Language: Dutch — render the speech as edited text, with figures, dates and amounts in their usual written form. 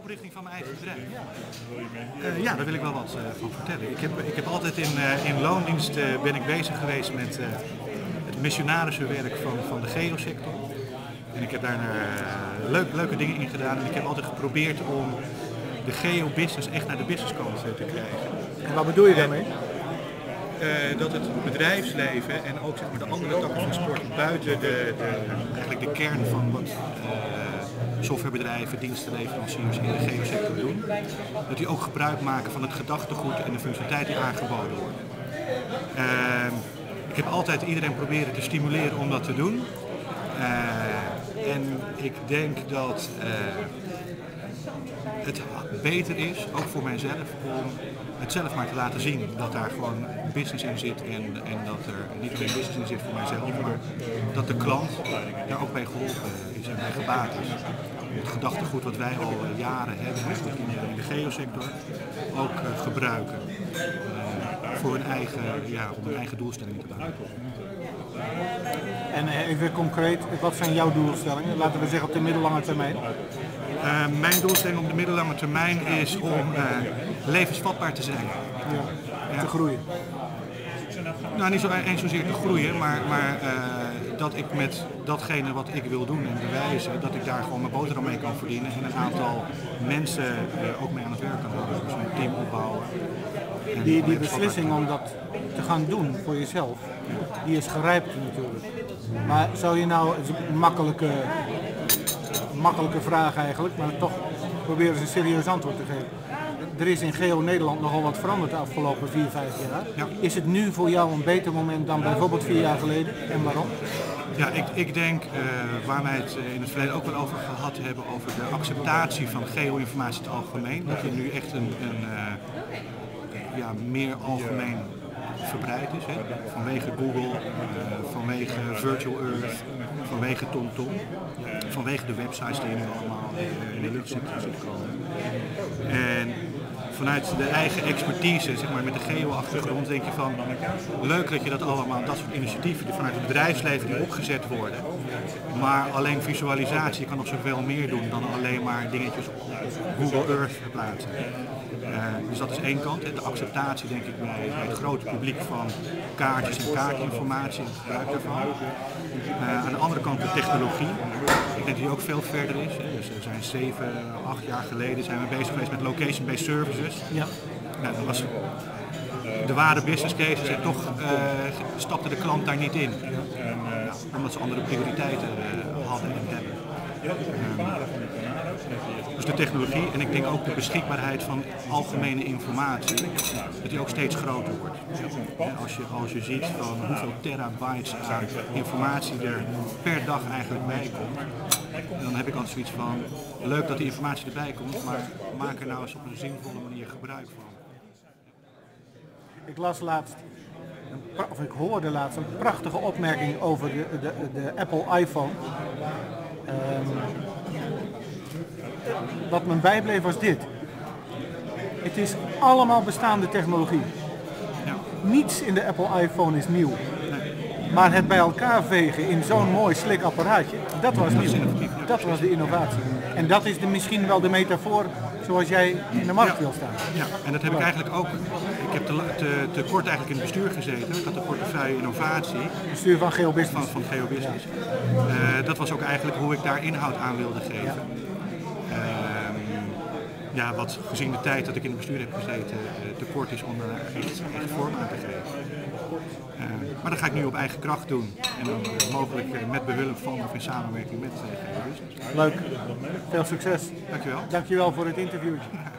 oprichting van mijn eigen bedrijf. Ja, daar wil ik wel wat van vertellen. Ik heb altijd in loondienst ben ik bezig geweest met het missionarische werk van de geosector. En ik heb daar leuke dingen in gedaan. En ik heb altijd geprobeerd om de geo-business echt naar de businesskant te krijgen. En wat bedoel je daarmee? Dat het bedrijfsleven en ook zeg maar, de andere takken van sport buiten eigenlijk de kern van wat softwarebedrijven, dienstenleveranciers in de geosector doen, dat die ook gebruik maken van het gedachtegoed en de functionaliteit die aangeboden wordt. Ik heb altijd iedereen proberen te stimuleren om dat te doen. En ik denk dat het beter is, ook voor mijzelf, om het zelf maar te laten zien dat daar gewoon business in zit en dat er niet alleen business in zit voor mijzelf, maar dat de klant daar ook bij geholpen is en bij gebaat is. Het gedachtegoed wat wij al jaren hebben in de geosector ook gebruiken voor hun eigen, om hun eigen doelstellingen te bereiken. En even concreet, wat zijn jouw doelstellingen? Laten we zeggen op de middellange termijn. Mijn doelstelling op de middellange termijn is om levensvatbaar te zijn. Ja, te groeien. Nou, niet zo eens zozeer te groeien, maar dat ik met datgene wat ik wil doen en bewijzen, dat ik daar gewoon mijn boterham mee kan verdienen en een aantal mensen ook mee aan het werk kan houden. Dus een team opbouwen. Die beslissing om dat te gaan doen voor jezelf, die is gerijpt natuurlijk. Maar zou je nou, het is een makkelijke vraag eigenlijk, maar toch proberen ze een serieus antwoord te geven. Er is in Geo Nederland nogal wat veranderd de afgelopen 4-5 jaar. Ja. Is het nu voor jou een beter moment dan bijvoorbeeld 4 jaar geleden en waarom? Ja, ik denk waar wij het in het verleden ook wel over gehad hebben, over de acceptatie van geo-informatie in het algemeen. Dat die nu echt een meer algemeen verbreid is. Hè? Vanwege Google, vanwege Virtual Earth, vanwege TomTom, vanwege de websites die nu allemaal in de lucht zitten komen. En vanuit de eigen expertise, zeg maar, met de geo-achtergrond, denk je van leuk dat je dat allemaal, dat soort initiatieven die vanuit het bedrijfsleven die opgezet worden. Maar alleen visualisatie, je kan nog zoveel meer doen dan alleen maar dingetjes op Google Earth plaatsen. Dus dat is één kant, hè, de acceptatie denk ik bij het grote publiek van kaartjes en kaartinformatie en het gebruik daarvan. Aan de andere kant de technologie. Ik denk dat die ook veel verder is. Hè. Dus we zijn 7, 8 jaar geleden zijn we bezig geweest met location-based services. Ja. Nou, dat was de ware business cases en toch stapte de klant daar niet in. Omdat ze andere prioriteiten hadden en hebben. Dus de technologie en ik denk ook de beschikbaarheid van algemene informatie, dat die ook steeds groter wordt. Als je ziet van hoeveel terabytes aan informatie er per dag eigenlijk bij komt, dan heb ik altijd zoiets van, leuk dat die informatie erbij komt, maar maak er nou eens op een zinvolle manier gebruik van. Ik las laatst, ik hoorde laatst een prachtige opmerking over de Apple iPhone. Wat me bijbleef was dit. Het is allemaal bestaande technologie. Ja. Niets in de Apple iPhone is nieuw. Maar het bij elkaar vegen in zo'n mooi slik apparaatje, dat was nieuw. Dat was de innovatie. En dat is misschien wel de metafoor zoals jij in de markt wil staan. Ja, en dat heb ik eigenlijk ook. Ik heb te kort eigenlijk in het bestuur gezeten. Ik had de portefeuille innovatie. Bestuur van GeoBusiness. Van GeoBusiness. Dat was ook eigenlijk hoe ik daar inhoud aan wilde geven. Wat gezien de tijd dat ik in het bestuur heb gezeten te kort is om daar echt vorm aan te geven. Maar dat ga ik nu op eigen kracht doen. En dan mogelijk met behulp van of in samenwerking met GeoBusiness. Leuk. Veel succes. Dankjewel. Dankjewel voor het interviewtje.